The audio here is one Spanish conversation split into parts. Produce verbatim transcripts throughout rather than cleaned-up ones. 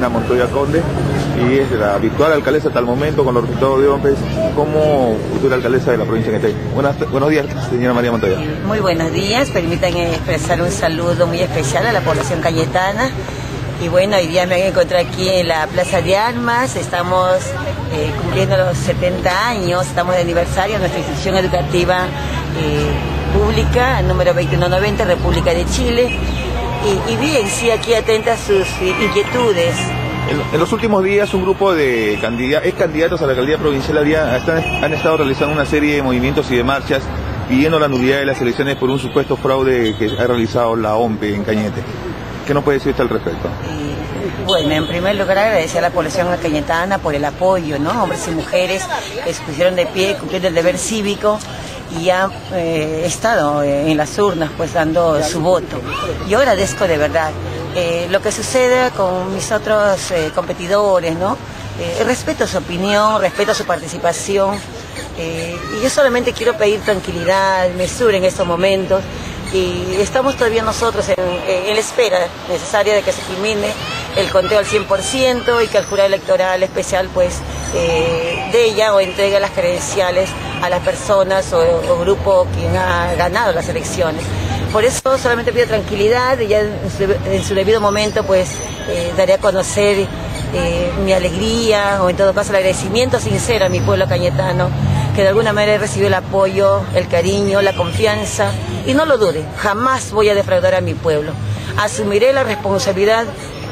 Montoya Conde, y es la virtual alcaldesa hasta el momento con los resultados de Ompes como futura alcaldesa de la provincia de Cañete. Buenas, buenos días, señora María Montoya. Muy buenos días, permítanme expresar un saludo muy especial a la población cayetana. Y bueno, hoy día me voy a encontrar aquí en la Plaza de Armas, estamos eh, cumpliendo los setenta años, estamos de aniversario de nuestra institución educativa eh, pública, número veintiuno noventa, República de Chile. Y, y bien, sí, aquí atenta a sus inquietudes. En, en los últimos días un grupo de candidatos, ex candidatos a la alcaldía provincial había, están, han estado realizando una serie de movimientos y de marchas pidiendo la nulidad de las elecciones por un supuesto fraude que ha realizado la OMPE en Cañete. ¿Qué nos puede decir usted al respecto? Eh, bueno, en primer lugar agradecer a la población cañetana por el apoyo, ¿no? Hombres y mujeres que se pusieron de pie cumpliendo el deber cívico y han eh, estado en las urnas pues dando su voto. Yo agradezco de verdad. Eh, lo que sucede con mis otros eh, competidores, ¿no? Eh, respeto su opinión, respeto su participación eh, y yo solamente quiero pedir tranquilidad, mesura en estos momentos. Y estamos todavía nosotros en, en la espera necesaria de que se culmine el conteo al cien por ciento y que el jurado electoral especial pues eh, dé ya o entregue las credenciales a las personas o, o grupo quien ha ganado las elecciones. Por eso solamente pido tranquilidad y ya en su, en su debido momento pues eh, daré a conocer eh, mi alegría o en todo caso el agradecimiento sincero a mi pueblo cañetano, que de alguna manera he recibido el apoyo, el cariño, la confianza, y no lo dude, jamás voy a defraudar a mi pueblo. Asumiré la responsabilidad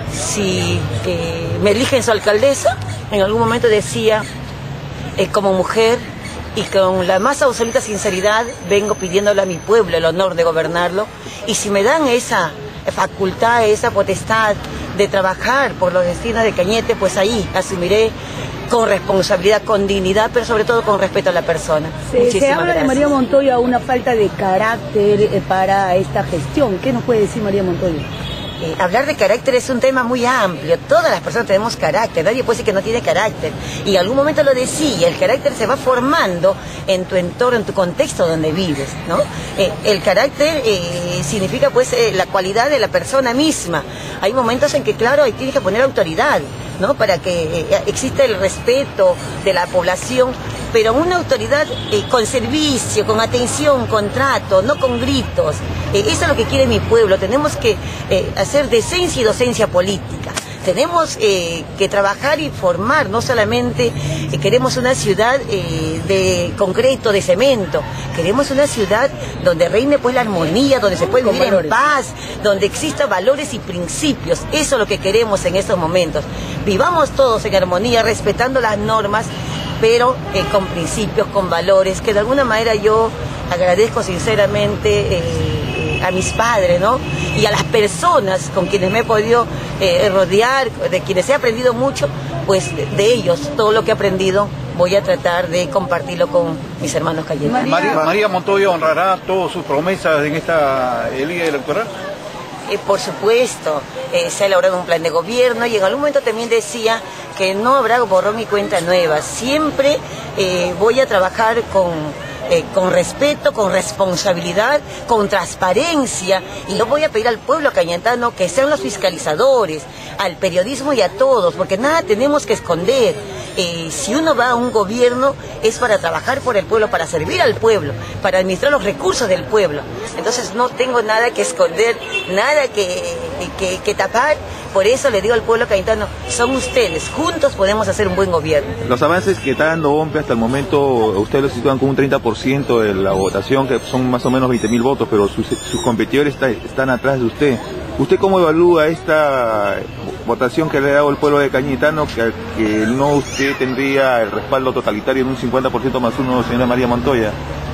si eh, me eligen su alcaldesa. En algún momento decía, eh, como mujer y con la más absoluta sinceridad, vengo pidiéndole a mi pueblo el honor de gobernarlo, y si me dan esa facultad, esa potestad de trabajar por los destinos de Cañete, pues ahí asumiré con responsabilidad, con dignidad, pero sobre todo con respeto a la persona. Se, se habla gracias. de María Montoya una falta de carácter eh, para esta gestión. ¿Qué nos puede decir María Montoya? Eh, hablar de carácter es un tema muy amplio. Todas las personas tenemos carácter, nadie puede decir que no tiene carácter. Y en algún momento lo decía, el carácter se va formando en tu entorno, en tu contexto donde vives, ¿no? Eh, el carácter eh, significa pues eh, la cualidad de la persona misma. Hay momentos en que, claro, hay tienes que poner autoridad, ¿no? Para que eh, exista el respeto de la población, pero una autoridad eh, con servicio, con atención, con trato, no con gritos. Eh, eso es lo que quiere mi pueblo. Tenemos que eh, hacer decencia y docencia política. Tenemos eh, que trabajar y formar, no solamente eh, queremos una ciudad eh, de concreto, de cemento, queremos una ciudad donde reine pues la armonía, donde se puede vivir en paz, donde exista valores y principios. Eso es lo que queremos en estos momentos. Vivamos todos en armonía, respetando las normas, pero eh, con principios, con valores, que de alguna manera yo agradezco sinceramente eh, a mis padres, ¿no? Y a las personas con quienes me he podido eh, rodear, de quienes he aprendido mucho, pues de, de ellos, todo lo que he aprendido, voy a tratar de compartirlo con mis hermanos cayetanos. María, María Montoya honrará todas sus promesas en esta liga electoral. Eh, por supuesto, eh, se ha elaborado un plan de gobierno y en algún momento también decía que no habrá borrón y cuenta nueva. Siempre eh, voy a trabajar con, eh, con respeto, con responsabilidad, con transparencia, y yo voy a pedir al pueblo cañetano que sean los fiscalizadores, al periodismo y a todos, porque nada tenemos que esconder. Eh, si uno va a un gobierno es para trabajar por el pueblo, para servir al pueblo, para administrar los recursos del pueblo. Entonces no tengo nada que esconder, nada que, que, que tapar. Por eso le digo al pueblo cañetano, son ustedes, juntos podemos hacer un buen gobierno. Los avances que está dando OMPE hasta el momento, ustedes lo sitúan con un treinta por ciento de la votación, que son más o menos veinte mil votos, pero sus, sus competidores está, están atrás de usted. ¿Usted cómo evalúa esta votación que le ha dado el pueblo de Cañetano, que, que no usted tendría el respaldo totalitario en un cincuenta por ciento más uno, señora María Montoya?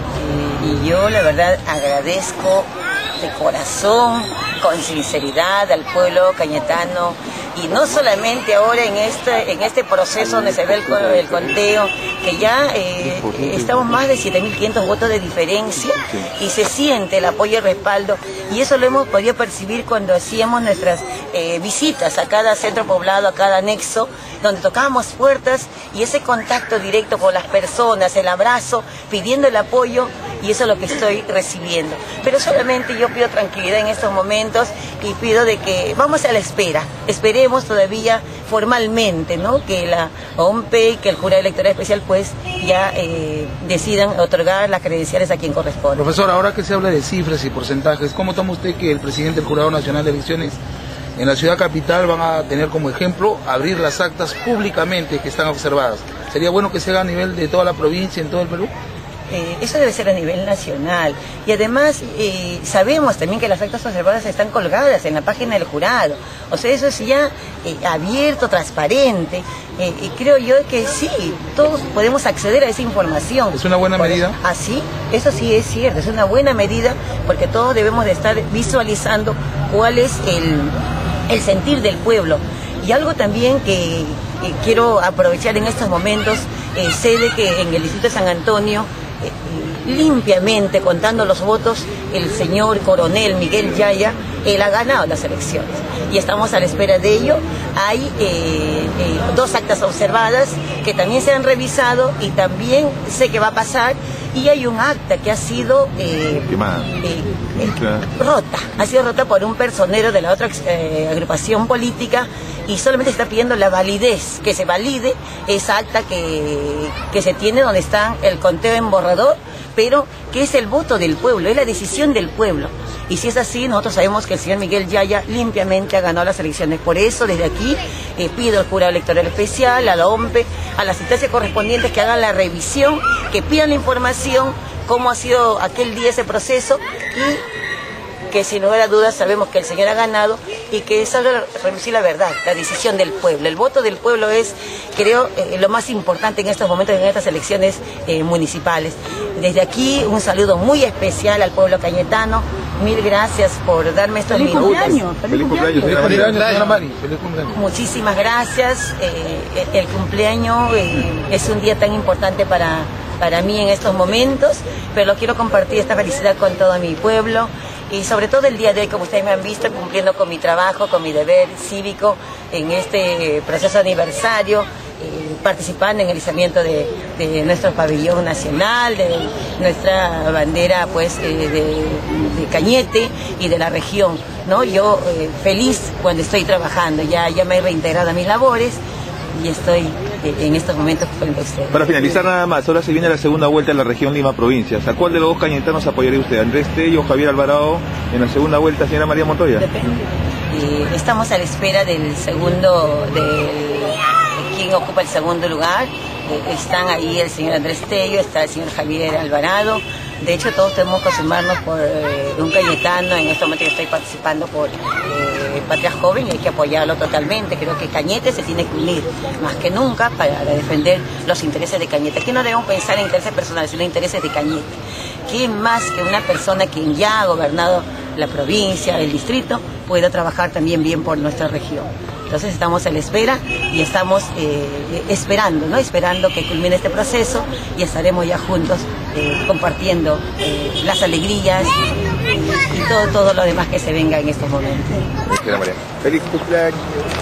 Y yo la verdad agradezco de corazón, con sinceridad al pueblo cañetano, y no solamente ahora en este en este proceso donde se ve el, el conteo, que ya eh, estamos más de siete mil quinientos votos de diferencia y se siente el apoyo y el respaldo, y eso lo hemos podido percibir cuando hacíamos nuestras eh, visitas a cada centro poblado, a cada anexo, donde tocábamos puertas y ese contacto directo con las personas, el abrazo, pidiendo el apoyo, y eso es lo que estoy recibiendo. Pero solamente yo pido tranquilidad en estos momentos y pido de que vamos a la espera, esperemos todavía formalmente, ¿no?, que la O M P y que el Jurado Electoral Especial pues ya eh, decidan otorgar las credenciales a quien corresponde. Profesor, ahora que se habla de cifras y porcentajes, ¿cómo toma usted que el presidente del Jurado Nacional de Elecciones en la ciudad capital van a tener como ejemplo abrir las actas públicamente que están observadas? ¿Sería bueno que se haga a nivel de toda la provincia, en todo el Perú? Eh, eso debe ser a nivel nacional. Y además eh, sabemos también que las actas observadas están colgadas en la página del jurado. O sea, eso es ya eh, abierto, transparente. Eh, y creo yo que sí, todos podemos acceder a esa información. ¿Es una buena medida? Ah, sí, eso sí es cierto, es una buena medida porque todos debemos de estar visualizando cuál es el, el sentir del pueblo. Y algo también que eh, quiero aprovechar en estos momentos, eh, sé de que en el distrito de San Antonio, Eh, limpiamente contando los votos, el señor coronel Miguel Yaya, él ha ganado las elecciones y estamos a la espera de ello. Hay eh, eh, dos actas observadas que también se han revisado y también sé que va a pasar, y hay un acta que ha sido eh, eh, eh, rota, ha sido rota por un personero de la otra eh, agrupación política, y solamente está pidiendo la validez, que se valide esa acta que, que se tiene donde está el conteo en borrador, pero que es el voto del pueblo, es la decisión del pueblo. Y si es así, nosotros sabemos que el señor Miguel Yaya limpiamente ha ganado las elecciones. Por eso, desde aquí, eh, pido al Jurado Electoral Especial, a la O M P, a las instancias correspondientes que hagan la revisión, que pidan la información, cómo ha sido aquel día ese proceso, y que sin lugar a dudas sabemos que el señor ha ganado y que salga a reducir la verdad, la decisión del pueblo. El voto del pueblo es, creo, eh, lo más importante en estos momentos, en estas elecciones eh, municipales. Desde aquí, un saludo muy especial al pueblo cañetano. Mil gracias por darme estos ¡Feliz minutos. cumpleaños! ¡Feliz cumpleaños! Feliz cumpleaños, señora Mari. Feliz cumpleaños. Muchísimas gracias. Eh, el cumpleaños eh, es un día tan importante para, para mí en estos momentos, pero quiero compartir esta felicidad con todo mi pueblo. Y sobre todo el día de hoy, como ustedes me han visto, cumpliendo con mi trabajo, con mi deber cívico en este proceso aniversario, eh, participando en el izamiento de, de nuestro pabellón nacional, de nuestra bandera pues eh, de, de Cañete y de la región, ¿no? Yo eh, feliz cuando estoy trabajando, ya, ya me he reintegrado a mis labores y estoy eh, en estos momentos frente a ustedes. Para finalizar nada más, ahora se viene la segunda vuelta en la región Lima Provincias. ¿A cuál de los dos cañetanos apoyaría usted? ¿Andrés Tello o Javier Alvarado en la segunda vuelta, señora María Montoya? Depende. Eh, estamos a la espera del segundo, de, de quién ocupa el segundo lugar. Eh, están ahí el señor Andrés Tello, está el señor Javier Alvarado. De hecho, todos tenemos que sumarnos por eh, un cañetano. En este momento yo estoy participando por eh, Patria Joven y hay que apoyarlo totalmente. Creo que Cañete se tiene que unir más que nunca para defender los intereses de Cañete. Aquí no debemos pensar en intereses personales, sino en intereses de Cañete. ¿Quién más que una persona quien ya ha gobernado la provincia, el distrito, pueda trabajar también bien por nuestra región? Entonces estamos a la espera y estamos eh, esperando, ¿no? Esperando que culmine este proceso y estaremos ya juntos eh, compartiendo eh, las alegrías eh, y todo, todo lo demás que se venga en estos momentos. Feliz cumpleaños.